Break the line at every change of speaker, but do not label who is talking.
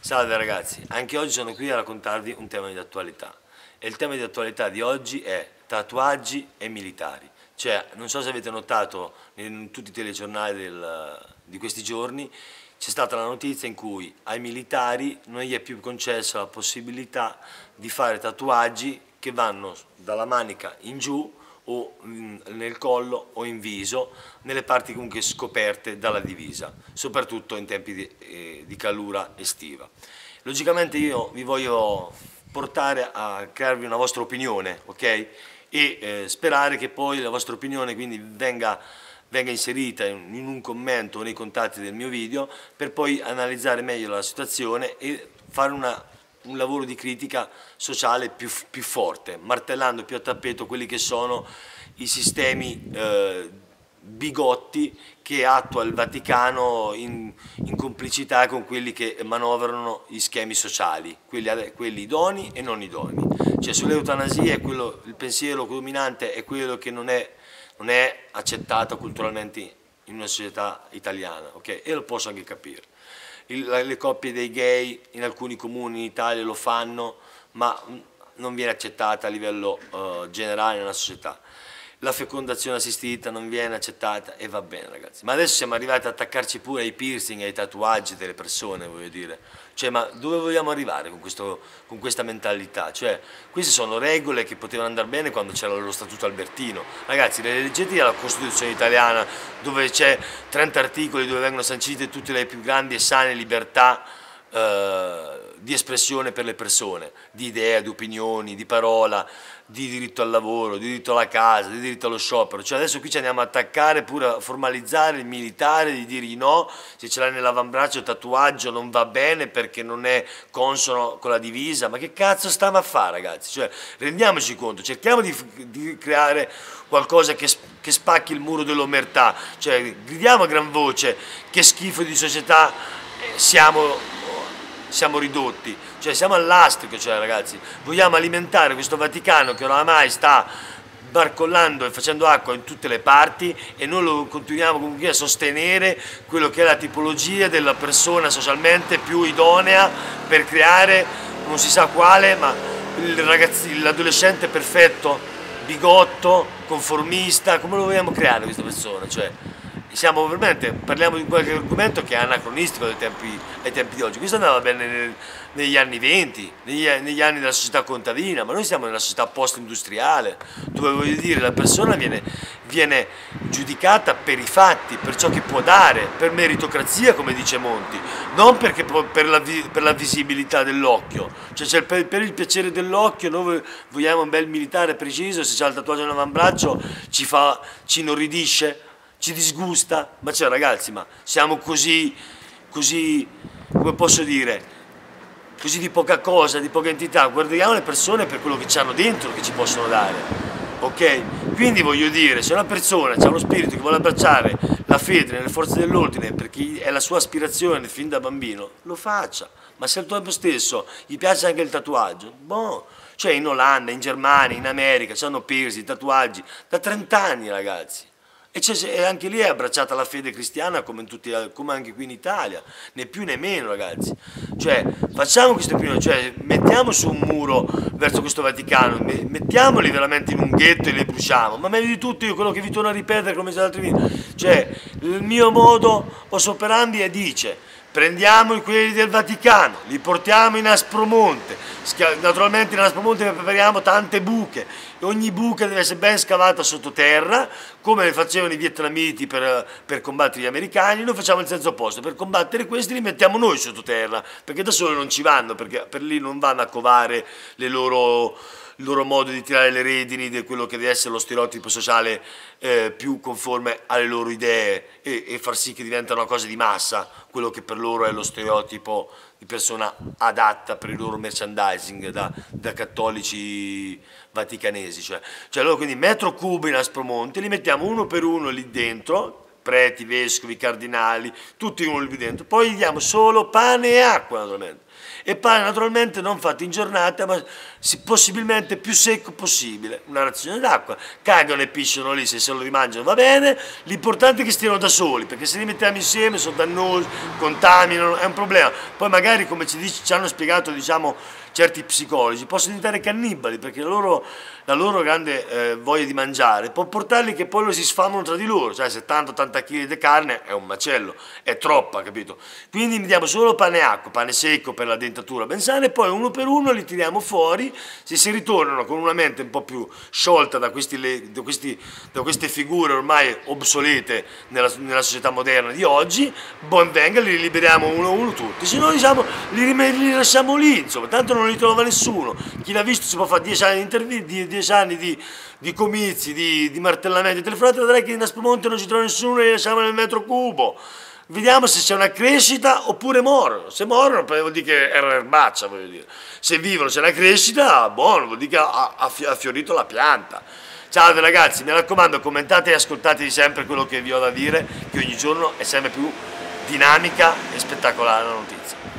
Salve ragazzi, anche oggi sono qui a raccontarvi un tema di attualità e il tema di attualità di oggi è tatuaggi e militari. Cioè, non so se avete notato in tutti i telegiornali di questi giorni, c'è stata la notizia in cui ai militari non gli è più concessa la possibilità di fare tatuaggi che vanno dalla manica in giù o nel collo o in viso, nelle parti comunque scoperte dalla divisa, soprattutto in tempi di calura estiva. Logicamente io vi voglio portare a crearvi una vostra opinione, ok? E sperare che poi la vostra opinione quindi venga inserita in un commento o nei contatti del mio video per poi analizzare meglio la situazione e fare un lavoro di critica sociale più forte, martellando più a tappeto quelli che sono i sistemi bigotti che attua il Vaticano in complicità con quelli che manovrano gli schemi sociali, quelli idonei e non idonei. Cioè sull'eutanasia il pensiero dominante è quello che non è accettato culturalmente in una società italiana, ok? E lo posso anche capire. Le coppie dei gay in alcuni comuni in Italia lo fanno, ma non viene accettata a livello generale nella società. La fecondazione assistita non viene accettata e va bene ragazzi, ma adesso siamo arrivati ad attaccarci pure ai piercing e ai tatuaggi delle persone, voglio dire. Cioè, ma dove vogliamo arrivare con questa mentalità? Cioè, queste sono regole che potevano andare bene quando c'era lo Statuto Albertino. Ragazzi, leggetevi la Costituzione italiana, dove c'è 30 articoli dove vengono sancite tutte le più grandi e sane libertà di espressione per le persone, di idea, di opinioni, di parola, di diritto al lavoro, di diritto alla casa, di diritto allo sciopero. Cioè adesso qui ci andiamo a attaccare pure a formalizzare il militare, di dirgli no, se ce l'hai nell'avambraccio il tatuaggio non va bene perché non è consono con la divisa. Ma che cazzo stiamo a fare ragazzi? Cioè rendiamoci conto, cerchiamo di creare qualcosa che spacchi il muro dell'omertà, cioè gridiamo a gran voce che schifo di società siamo ridotti, cioè siamo all'astrico, cioè ragazzi, vogliamo alimentare questo Vaticano che oramai sta barcollando e facendo acqua in tutte le parti e noi lo continuiamo comunque a sostenere quello che è la tipologia della persona socialmente più idonea per creare non si sa quale, ma l'adolescente perfetto, bigotto, conformista, come lo vogliamo creare questa persona? Cioè, siamo veramente, parliamo di qualche argomento che è anacronistico ai tempi di oggi. Questo andava bene negli anni 20, negli anni della società contadina, ma noi siamo nella società post-industriale, dove voglio dire la persona viene giudicata per i fatti, per ciò che può dare, per meritocrazia come dice Monti, non perché per la visibilità dell'occhio. Cioè per il piacere dell'occhio noi vogliamo un bel militare preciso, se c'ha il tatuaggio nell'avambraccio ci inorridisce, ci disgusta, ma cioè ragazzi, ma siamo così, come posso dire, così di poca cosa, di poca entità, guardiamo le persone per quello che ci hanno dentro, che ci possono dare, ok? Quindi voglio dire, se una persona ha uno spirito che vuole abbracciare la fede nelle forze dell'ordine perché è la sua aspirazione fin da bambino, lo faccia, ma se al tempo stesso gli piace anche il tatuaggio, boh, cioè in Olanda, in Germania, in America, hanno piercing, tatuaggi, da 30 anni ragazzi. E anche lì è abbracciata la fede cristiana come anche qui in Italia, né più né meno ragazzi. Cioè facciamo queste opinioni, cioè mettiamo su un muro verso questo Vaticano, mettiamoli veramente in un ghetto e li bruciamo, ma meglio di tutto io quello che vi torno a ripetere come gli altri video, cioè il mio modo operandi è dice prendiamo quelli del Vaticano, li portiamo in Aspromonte, naturalmente in Aspromonte prepariamo tante buche, ogni buca deve essere ben scavata sottoterra, come le facevano i vietnamiti per combattere gli americani. Noi facciamo il senso opposto, per combattere questi li mettiamo noi sottoterra, perché da soli non ci vanno, perché per lì non vanno a covare il loro modo di tirare le redini di quello che deve essere lo stereotipo sociale più conforme alle loro idee e far sì che diventa una cosa di massa, quello che per loro è lo stereotipo di persona adatta per il loro merchandising da cattolici vaticanesi. Cioè loro quindi metro cubo in Aspromonte, li mettiamo uno per uno lì dentro, preti, vescovi, cardinali, tutti uno lì dentro, poi gli diamo solo pane e acqua naturalmente. E pane naturalmente non fatto in giornata, ma possibilmente più secco possibile, una razione d'acqua, cagano e pisciano lì, se lo rimangiano va bene, l'importante è che stiano da soli, perché se li mettiamo insieme sono dannosi, contaminano, è un problema. Poi magari, come ci hanno spiegato, diciamo, certi psicologi, possono diventare cannibali, perché la loro grande voglia di mangiare può portarli che poi lo si sfamano tra di loro, cioè 70-80 kg di carne è un macello, è troppa, capito? Quindi mettiamo solo pane e acqua, pane secco per la dentatura ben sana, e poi uno per uno li tiriamo fuori, se si ritornano con una mente un po' più sciolta da queste figure ormai obsolete nella società moderna di oggi, ben venga, li liberiamo uno a uno tutti, se no diciamo li lasciamo lì, insomma, tanto non li trova nessuno, chi l'ha visto si può fare 10 anni di 10 anni di comizi, di martellamenti, telefonate, vedrai che in Aspromonte non ci trova nessuno, li lasciamo nel metro cubo. Vediamo se c'è una crescita oppure morono. Se morono vuol dire che era erbaccia, voglio dire. Se vivono, c'è una crescita, buono, vuol dire che ha fiorito la pianta. Ciao ragazzi, mi raccomando, commentate e ascoltate sempre quello che vi ho da dire, che ogni giorno è sempre più dinamica e spettacolare la notizia.